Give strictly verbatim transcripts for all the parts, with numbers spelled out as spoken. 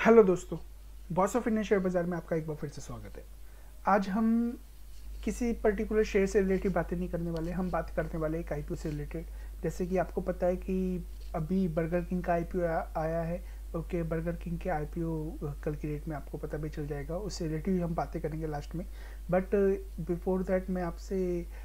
Hello दोस्तों, boss of Indian share बाजार में आपका एक बार फिर से स्वागत है। आज हम किसी पर्टिकुलर शेयर से रिलेटेड बातें नहीं करने वाले, हम बात करने वाले एक आईपीओ से रिलेटेड। जैसे कि आपको पता है कि अभी बर्गर किंग का आईपीओ आया है। ओके, बर्गर किंग के आईपीओ कल की डेट में आपको पता भी चल जाएगा, उससे रिलेटेड हम बातें करेंगे लास्ट में। बट बिफोर दैट मैं आपसे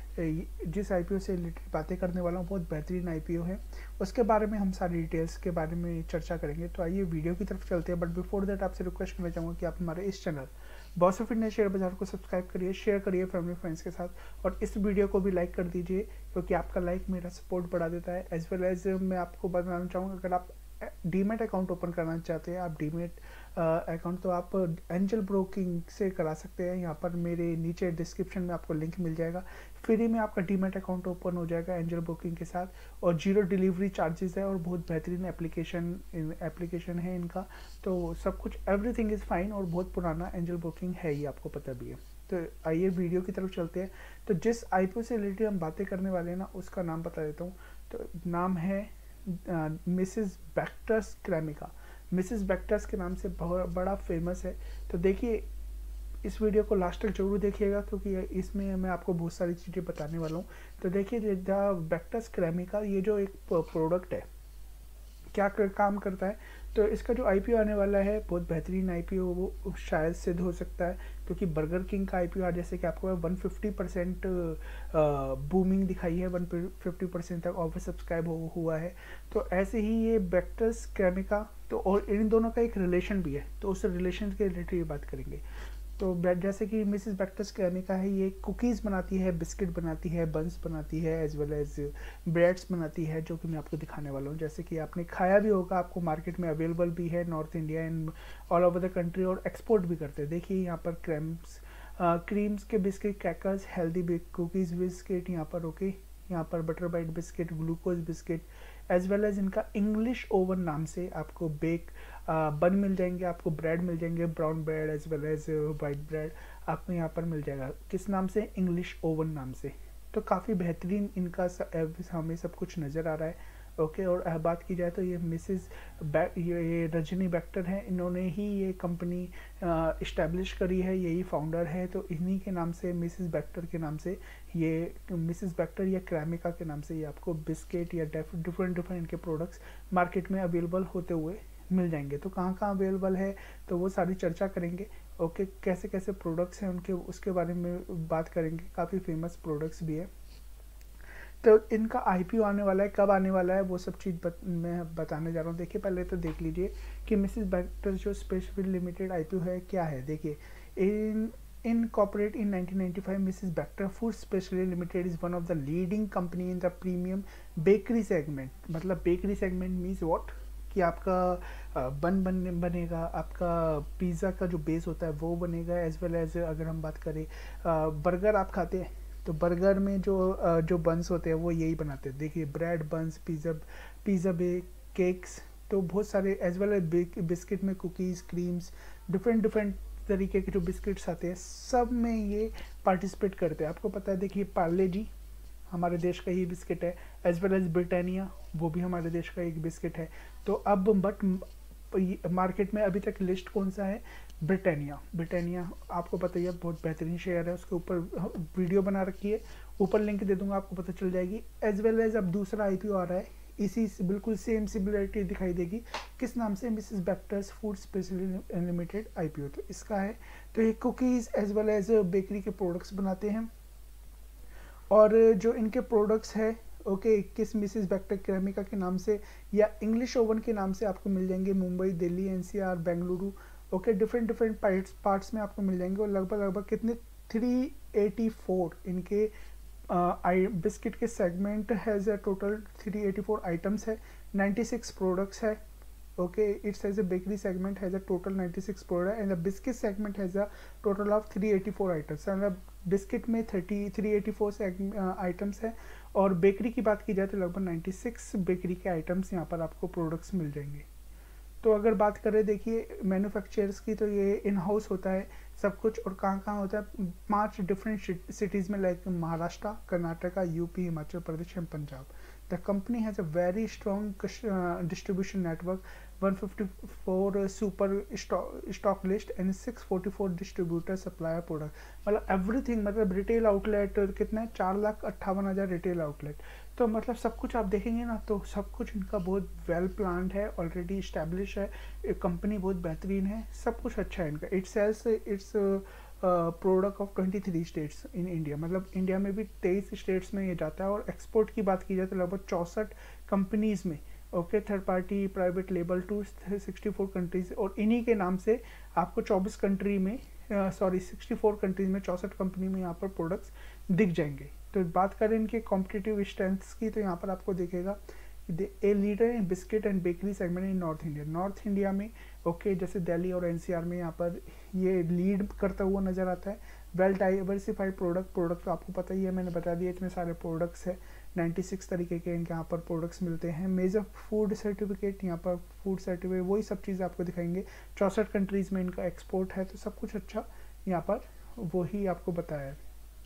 जिस आईपीओ से रिलेटेड बातें करने वाला हूँ बहुत बेहतरीन आईपीओ है, उसके बारे में हम सारी डिटेल्स के बारे में चर्चा करेंगे। तो आइए वीडियो की तरफ चलते हैं। बट बिफोर दैट आपसे रिक्वेस्ट करना चाहूँगा कि आप हमारे इस channel boss of India share बाजार को सब्सक्राइब करिए, शेयर करिए फैमिली फ्रेंड्स के साथ, और इस वीडियो को भी लाइक कर दीजिए क्योंकि आपका लाइक मेरा सपोर्ट बढ़ा देता है। एज वेल एज मैं आपको बताना चाहूँगा, अगर आप डीमेट अकाउंट ओपन करना चाहते हैं, आप डीमेट अकाउंट तो आप एंजल ब्रोकिंग से करा सकते हैं। यहाँ पर मेरे नीचे डिस्क्रिप्शन में आपको लिंक मिल जाएगा। फ्री में आपका डीमेट अकाउंट ओपन हो जाएगा एंजल ब्रोकिंग के साथ, और जीरो डिलीवरी चार्जेस है, और बहुत बेहतरीन एप्लीकेशन एप्लीकेशन है इनका। तो सब कुछ एवरीथिंग इज़ फाइन, और बहुत पुराना एंजल ब्रोकिंग है, ये आपको पता भी है। तो आइए वीडियो की तरफ चलते हैं। तो जिस आईपीओ से रिलेटेड हम बातें करने वाले हैं ना, उसका नाम बता देता हूँ। तो नाम है मिसेस बैक्टर्स क्रेमिका। मिसेस बैक्टर्स के नाम से बहुत बड़ा फेमस है। तो देखिए, इस वीडियो को लास्ट तक जरूर देखिएगा क्योंकि इसमें मैं आपको बहुत सारी चीज़ें बताने वाला हूँ। तो देखिए, द बैक्टर्स क्रेमिका ये जो एक प्रोडक्ट है, क्या कर, काम करता है। तो इसका जो आईपीओ आने वाला है बहुत बेहतरीन आईपीओ वो शायद सिद्ध हो सकता है, क्योंकि बर्गर किंग का आईपीओ आज जैसे कि आपको वन फिफ्टी परसेंट बूमिंग दिखाई है, वन फिफ्टी परसेंट तक ऑफर सब्सक्राइब हो, हुआ है। तो ऐसे ही ये बैक्टर्स क्रेमिका, तो और इन दोनों का एक रिलेशन भी है, तो उस रिलेशन के रिलेटेड बात करेंगे। तो जैसे कि मिसेस बैक्टर्स क्रेमिका है, ये कुकीज़ बनाती है, बिस्किट बनाती है, बंस बनाती है, एज वेल एज ब्रेड्स बनाती है, जो कि मैं आपको दिखाने वाला हूँ। जैसे कि आपने खाया भी होगा, आपको मार्केट में अवेलेबल भी है north India and all over the country, और एक्सपोर्ट भी करते हैं। देखिए यहाँ पर क्रेम्स क्रीम्स के biscuit, crackers, healthy cookies biscuit यहाँ पर। ओके, यहाँ पर butter bite biscuit, glucose biscuit, as well as इनका इंग्लिश ओवन नाम से आपको बेक बन मिल जाएंगे, आपको ब्रेड मिल जाएंगे, brown bread as well as white bread आपको यहाँ पर मिल जाएगा। किस नाम से? इंग्लिश ओवन नाम से। तो काफ़ी बेहतरीन इनका हमें सब कुछ नज़र आ रहा है। ओके, और बात की जाए तो ये मिसेस ये रजनी बैक्टर हैं, इन्होंने ही ये कंपनी इस्टेब्लिश करी है, यही फाउंडर है। तो इन्हीं के नाम से, मिसेस बैक्टर के नाम से, ये मिसेस बैक्टर या क्रेमिका के नाम से ये आपको बिस्किट या डिफरेंट डिफरेंट इनके प्रोडक्ट्स मार्केट में अवेलेबल होते हुए मिल जाएंगे। तो कहाँ कहाँ अवेलेबल है तो वो सारी चर्चा करेंगे। ओके, कैसे कैसे प्रोडक्ट्स हैं उनके, उसके बारे में बात करेंगे। काफ़ी फेमस प्रोडक्ट्स भी है। तो इनका आईपीओ आने वाला है, कब आने वाला है वो सब चीज़ बत, मैं बताने जा रहा हूँ। देखिए, पहले तो देख लीजिए कि मिसेस बैक्टर जो स्पेशल लिमिटेड आईपीओ है क्या है। देखिए, in incorporated in nineteen ninety five, Mrs Bector food specially limited is one of the leading company in the premium bakery segment. मतलब बेकरी सेगमेंट मीन्स व्हाट, कि आपका बन बन बनेगा, आपका पिज़्ज़ा का जो बेस होता है वो बनेगा। एज वेल एज अगर हम बात करें बर्गर आप खाते हैं, तो बर्गर में जो जो बंस होते हैं वो यही बनाते हैं। देखिए, bread buns, pizza pizza bake, cakes, तो बहुत सारे, एज वेल एज बिस्किट में कुकीज़, क्रीम्स, डिफरेंट डिफरेंट तरीके के जो बिस्किट्स आते हैं, सब में ये पार्टिसिपेट करते हैं। आपको पता है, देखिए पार्ले जी हमारे देश का ही बिस्किट है, एज वेल एज ब्रिटानिया वो भी हमारे देश का एक बिस्किट है। तो अब बट मार्केट में अभी तक लिस्ट कौन सा है? ब्रिटानिया। ब्रिटानिया आपको पता ही है बहुत बेहतरीन शेयर है, उसके ऊपर वीडियो बना रखी है, ऊपर लिंक दे दूंगा, आपको पता चल जाएगी। एज वेल एज अब दूसरा आईपीओ आ रहा है, इसी बिल्कुल सेम सिमिलरिटी दिखाई देगी। किस नाम से? Mrs Bectors food specially limited IPO तो इसका है। तो ये cookies as well as bakery के प्रोडक्ट्स बनाते हैं, और जो इनके प्रोडक्ट्स है ओके, किस मिसेस बैक्टर क्रेमिका के नाम से या इंग्लिश ओवन के नाम से आपको मिल जाएंगे Mumbai, Delhi, NCR, Bengaluru. Okay, different different parts parts में आपको मिल जाएंगे, और लगभग लगभग कितने थ्री एटी फोर इनके आई बिस्किट के segment has a total three eighty four items है, नाइन्टी सिक्स प्रोडक्ट्स है। okay, it says a bakery segment has a total ninety-six product and the biscuit segment has a total of three eighty-four items। मतलब biscuit में thirty three eighty four items है, और bakery की बात की जाए तो लगभग नाइन्टी सिक्स बेकरी के आइटम्स यहाँ पर आपको प्रोडक्ट्स मिल जाएंगे। तो अगर बात करें देखिए मैन्युफैक्चरर्स की, तो ये इन हाउस होता है सब कुछ, और कहाँ कहाँ होता है? पांच डिफरेंट सिटीज़ में, like Maharashtra, Karnataka, UP, Himachal Pradesh and Punjab. The company has a very strong distribution network one fifty four super stock list and six forty four distributor supplier product. मतलब एवरीथिंग, मतलब रिटेल आउटलेट कितना है, चार लाख अट्ठावन हज़ार रिटेल आउटलेट। तो मतलब सब कुछ आप देखेंगे ना तो सब कुछ इनका बहुत वेल प्लान्ड है, ऑलरेडी इस्टेब्लिश है, कंपनी बहुत बेहतरीन है, सब कुछ अच्छा है इनका। It sells its product of twenty three states in India, मतलब इंडिया में भी तेईस स्टेट्स में ये जाता है। और एक्सपोर्ट की बात की जाए तो लगभग चौंसठ कंपनीज में, okay, third party private label to sixty four countries, और इन्हीं के नाम से आपको चौबीस कंट्री में, सॉरी सिक्सटी फोर कंट्रीज में, चौंसठ कंपनी में यहाँ पर प्रोडक्ट्स दिख जाएंगे। तो बात करें इनके कॉम्पिटिटिव स्ट्रेंथ्स की तो यहाँ पर आपको दिखेगा a leader in biscuit and bakery segment in north India. North India में ओके okay, जैसे दिल्ली और एनसीआर में यहाँ पर ये लीड करता हुआ नजर आता है। वेल डाइवर्सिफाइड प्रोडक्ट प्रोडक्ट तो आपको पता ही है, मैंने बता दिया इतने सारे प्रोडक्ट्स है, छियानवे तरीके के इनके यहाँ पर प्रोडक्ट्स मिलते हैं। मेजर फूड सर्टिफिकेट, यहाँ पर फूड सर्टिफिकेट वही सब चीज़ें आपको दिखाएंगे। चौंसठ कंट्रीज़ में इनका एक्सपोर्ट है, तो सब कुछ अच्छा यहाँ पर वही आपको बताया है।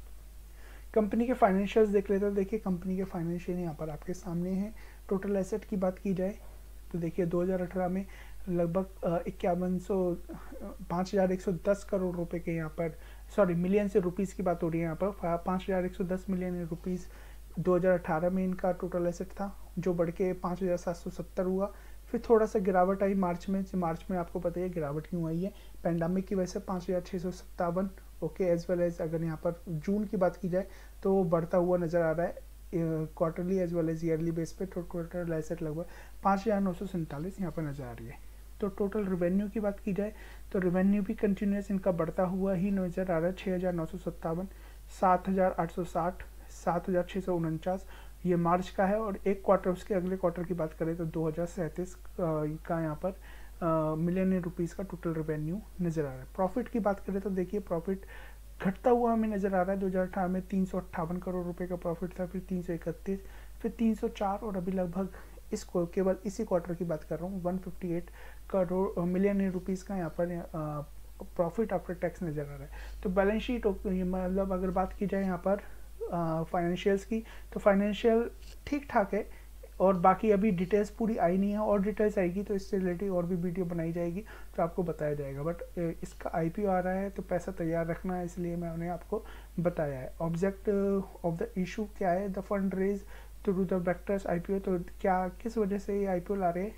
कंपनी के फाइनेंशियल्स देख लेते हैं। देखिए कंपनी के फाइनेंशियल यहाँ पर आपके सामने हैं। टोटल एसेट की बात की जाए तो देखिए दो हज़ार अठारह में लगभग इक्यावन सौ पाँच हज़ार एक सौ दस करोड़ रुपए के यहाँ पर, सॉरी मिलियन से रुपीज़ की बात हो रही है यहाँ पर, पाँच हज़ार एक सौ दस मिलियन रुपीज़ दो हज़ार अठारह में इनका टोटल एसेट था, जो बढ़ के पाँच हज़ार सात सौ सत्तर हुआ। फिर थोड़ा सा गिरावट आई मार्च में। मार्च में आपको पता है गिरावट क्यों आई है, पैंडमिक की वजह से पाँच हज़ार छः सौ सत्तावन, ओके। एज वेल एज अगर यहाँ पर जून की बात की जाए तो वो बढ़ता हुआ नज़र आ रहा है quarterly as well as yearly base पे। तो टोटल एसेट लगभग पाँच हज़ार नौ सौ सैंतालीस यहाँ पर नज़र आ रही है। तो टोटल रेवेन्यू की बात की जाए तो रेवेन्यू भी कंटिन्यूस इनका बढ़ता हुआ ही नज़र आ रहा है। छः हज़ार नौ सौ सत्तावन, सात हज़ार आठ सौ साठ, सात हज़ार छः सौ उनचास, ये मार्च का है। और एक क्वार्टर, उसके अगले क्वार्टर की बात करें तो दो हज़ार सैंतीस का यहाँ पर मिलियन रुपीज़ का टोटल रेवेन्यू नज़र आ रहा है। प्रॉफिट की बात करें तो देखिए प्रॉफिट घटता हुआ हमें नज़र आ रहा है। दो हज़ार अठारह में तीन सौ अट्ठावन करोड़ रुपए का प्रॉफिट था, फिर तीन सौ इकतीस, फिर तीन सौ चार, और अभी लगभग इसको केवल इसी क्वार्टर की बात कर रहा हूँ एक सौ अट्ठावन करोड़ मिलियन रुपीज़ का यहाँ पर प्रॉफिट आफ्टर टैक्स नज़र आ रहा है। तो बैलेंस शीट मतलब अगर बात की जाए यहाँ पर फाइनेंशियल्स की तो फाइनेंशियल ठीक ठाक है, और बाकी अभी डिटेल्स पूरी आई नहीं है, और डिटेल्स आएगी तो इससे रिलेटेड और भी वीडियो बनाई जाएगी तो आपको बताया जाएगा। बट इसका आईपीओ आ रहा है तो पैसा तैयार रखना है, इसलिए मैंने आपको बताया है। ऑब्जेक्ट ऑफ द इशू क्या है, the fund raise through the Bectors IPO. तो क्या किस वजह से ये आईपीओ ला रहे हैं,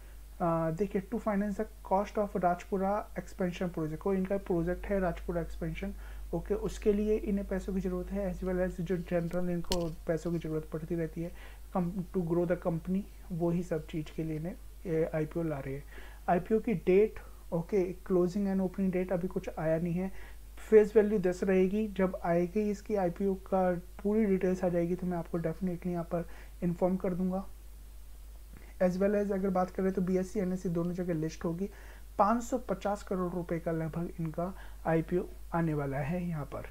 देखिए to finance the cost of Rajpura expansion project. कोई इनका प्रोजेक्ट है राजपुरा एक्सपेंशन, ओके okay, उसके लिए इन्हें पैसों की ज़रूरत है, एज वेल एज जो जनरल इनको पैसों की ज़रूरत पड़ती रहती है come to grow the company, वही सब चीज़ के लिए इन्हें आईपीओ ला रहे हैं। आईपीओ की date, okay, closing and opening date अभी कुछ आया नहीं है। फेस वैल्यू दस रहेगी, जब आएगी इसकी आईपीओ का पूरी डिटेल्स आ जाएगी तो मैं आपको डेफिनेटली यहाँ पर इन्फॉर्म कर दूंगा। एज वेल एज अगर बात करें तो बीएससी एनएससी दोनों जगह लिस्ट होगी। पाँच सौ पचास करोड़ रुपए का लगभग इनका आईपीओ आने वाला है यहाँ पर,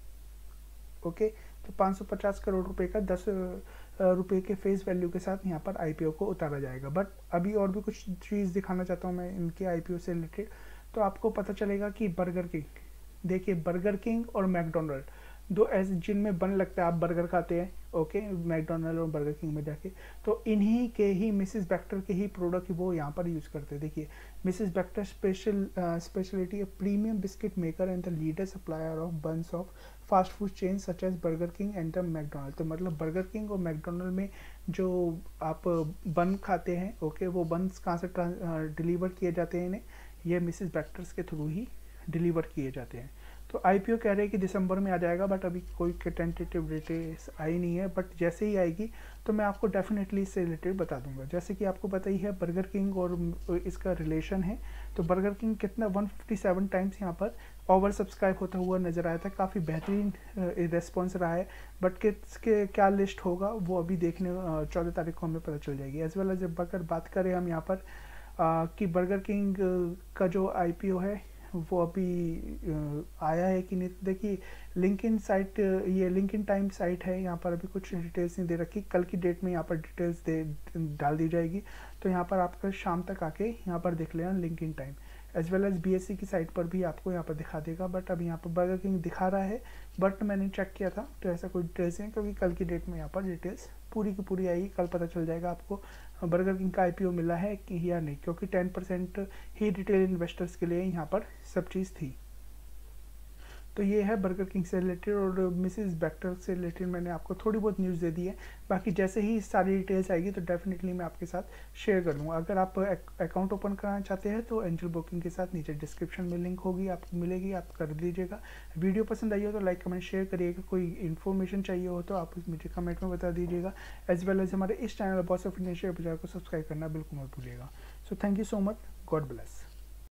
ओके। तो पाँच सौ पचास करोड़ रुपए का दस रुपए के फेस वैल्यू के साथ यहाँ पर आईपीओ को उतारा जाएगा। बट अभी और भी कुछ चीज़ दिखाना चाहता हूँ मैं इनके आईपीओ से रिलेटेड, तो आपको पता चलेगा कि बर्गर किंग, देखिए बर्गर किंग और मैकडोनल्ड दो ऐसे जिनमें बन लगता है, आप बर्गर खाते हैं, ओके, मैकडोनल्ड और बर्गर किंग में जाके, तो इन्हीं के ही मिसेस बैक्टर के ही प्रोडक्ट वो यहाँ पर यूज़ करते हैं। देखिए मिसेस बैक्टर स्पेशल स्पेशलिटी है premium biscuit maker and the leader supplier of buns of fast food chain such as Burger King and the McDonald. तो मतलब बर्गर किंग और मैकडोनल्ड में जो आप बन खाते हैं, ओके, वो बन्स कहाँ से डिलीवर किए जाते हैं इन्हें, ये मिसेस बैक्टर्स के थ्रू ही डिलीवर किए जाते हैं। तो आईपीओ कह रहे हैं कि दिसंबर में आ जाएगा, बट अभी कोई टेंटेटिव डिटेल्स आई नहीं है, बट जैसे ही आएगी तो मैं आपको डेफिनेटली इससे रिलेटेड बता दूंगा। जैसे कि आपको पता ही है बर्गर किंग और इसका रिलेशन है, तो बर्गर किंग कितना एक सौ सत्तावन टाइम्स यहाँ पर ओवर सब्सक्राइब होता हुआ नज़र आया था, काफ़ी बेहतरीन रिस्पॉन्स रहा है। बट किसके क्या लिस्ट होगा वो अभी देखने चौदह तारीख को हमें पता चल जाएगी। एज वेल एज अगर बात करें हम यहाँ पर आ, कि बर्गर किंग का जो आईपीओ है वो अभी आया है कि नहीं, तो देखिए लिंक्डइन साइट, ये लिंक्डइन टाइम साइट है, यहाँ पर अभी कुछ डिटेल्स नहीं दे रखी, कल की डेट में यहाँ पर डिटेल्स दे डाल दी जाएगी। तो यहाँ पर आपका शाम तक आके यहाँ पर देख लेना LinkedIn time, as well as BSC की साइट पर भी आपको यहाँ पर दिखा देगा। बट अभी यहाँ पर बर्गर किंग दिखा रहा है, बट मैंने चेक किया था तो ऐसा कोई डिटेल्स नहीं, क्योंकि कल की डेट में यहाँ पर डिटेल्स पूरी की पूरी आएगी, कल पता चल जाएगा आपको बर्गर किंग का आईपीओ मिला है कि या नहीं, क्योंकि टेन परसेंट ही रिटेल इन्वेस्टर्स के लिए यहाँ पर सब चीज़ थी। तो ये है बर्गर किंग से रिलेटेड, और मिसेस बैक्टर से रिलेटेड मैंने आपको थोड़ी बहुत न्यूज़ दे दी है। बाकी जैसे ही सारी डिटेल्स आएगी तो डेफिनेटली मैं आपके साथ शेयर कर दूँगा। अगर आप अकाउंट ओपन कराना चाहते हैं तो एंजल ब्रोकिंग के साथ नीचे डिस्क्रिप्शन में लिंक होगी, आपको मिलेगी, आप कर दीजिएगा। वीडियो पसंद आई हो तो लाइक कमेंट शेयर करिएगा। कोई इन्फॉर्मेशन चाहिए हो तो आप मुझे कमेंट में बता दीजिएगा। एज वेल एज हमारे इस channel boss of Indian share बाजार को सब्सक्राइब करना बिल्कुल मत भूलिएगा। So thank you so much, God bless.